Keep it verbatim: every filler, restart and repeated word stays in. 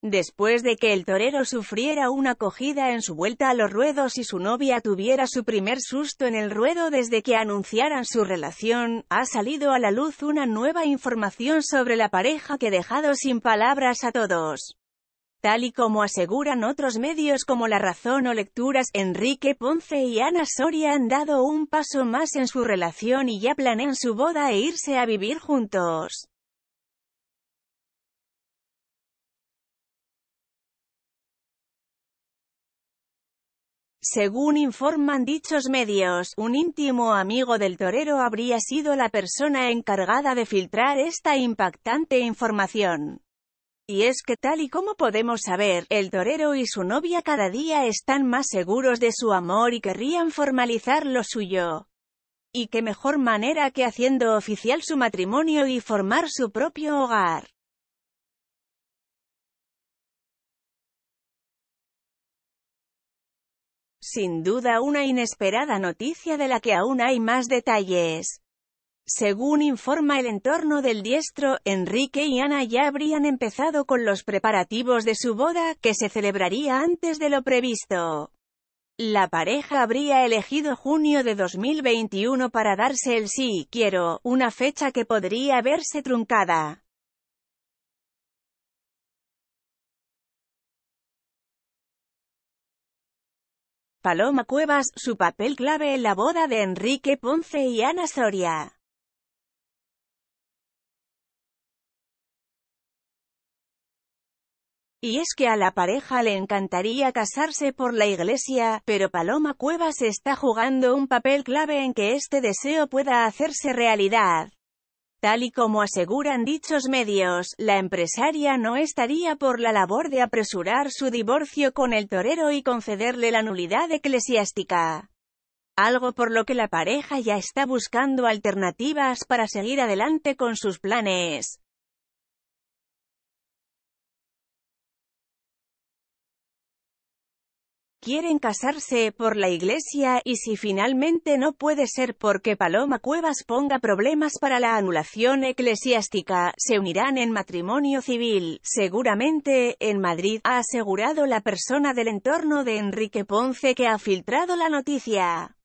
después de que el torero sufriera una cogida en su vuelta a los ruedos y su novia tuviera su primer susto en el ruedo desde que anunciaran su relación, ha salido a la luz una nueva información sobre la pareja que ha dejado sin palabras a todos. Tal y como aseguran otros medios como La Razón o Lecturas, Enrique Ponce y Ana Soria han dado un paso más en su relación y ya planean su boda e irse a vivir juntos. Según informan dichos medios, un íntimo amigo del torero habría sido la persona encargada de filtrar esta impactante información. Y es que tal y como podemos saber, el torero y su novia cada día están más seguros de su amor y querrían formalizar lo suyo. Y qué mejor manera que haciendo oficial su matrimonio y formar su propio hogar. Sin duda una inesperada noticia de la que aún hay más detalles. Según informa el entorno del diestro, Enrique y Ana ya habrían empezado con los preparativos de su boda, que se celebraría antes de lo previsto. La pareja habría elegido junio de dos mil veintiuno para darse el sí quiero, una fecha que podría verse truncada. Paloma Cuevas, su papel clave en la boda de Enrique Ponce y Ana Soria. Y es que a la pareja le encantaría casarse por la iglesia, pero Paloma Cuevas está jugando un papel clave en que este deseo pueda hacerse realidad. Tal y como aseguran dichos medios, la empresaria no estaría por la labor de apresurar su divorcio con el torero y concederle la nulidad eclesiástica. Algo por lo que la pareja ya está buscando alternativas para seguir adelante con sus planes. Quieren casarse por la iglesia y si finalmente no puede ser porque Paloma Cuevas ponga problemas para la anulación eclesiástica, se unirán en matrimonio civil, seguramente, en Madrid, ha asegurado la persona del entorno de Enrique Ponce que ha filtrado la noticia.